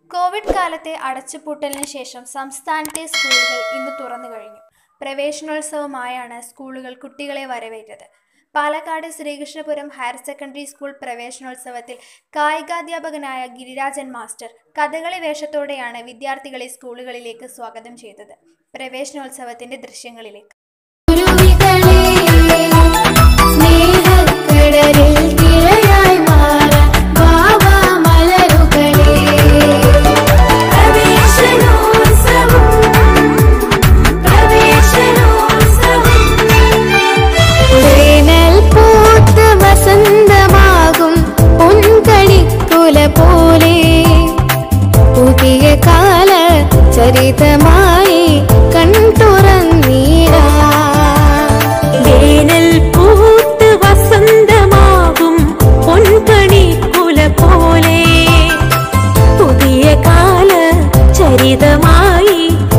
Covid കാലത്തെ അടച്ചുപൂട്ടലിന് ശേഷം സംസ്ഥാനത്തെ സ്കൂളുകൾ ഇന്ന് തുറന്നു കഴിഞ്ഞു. പ്രവേശനോത്സവമായാണ് സ്കൂളുകൾ കുട്ടികളെ വരവേറ്റത്. Palakkad Sreekrishnapuram higher secondary school പ്രവേശനോത്സവത്തിൽ കായികാധ്യാപകനായ ഗിരിരാജൻ മാസ്റ്റർ കഥകളി വേഷത്തോടെയാണ് വിദ്യാർത്ഥികളെ സ്കൂളുകളിലേക്ക് സ്വാഗതം ചെയ്തത്. പ്രവേശനോത്സവത്തിന്റെ ദൃശ്യങ്ങളിലേക്ക്. ചരിതമായി കൺതുറന്നീടാ വേനൽ പൂത്ത് വസന്തമാകും പൊൻകണിക്കുല പോലെ പുതിയ കാല ചരിതമായി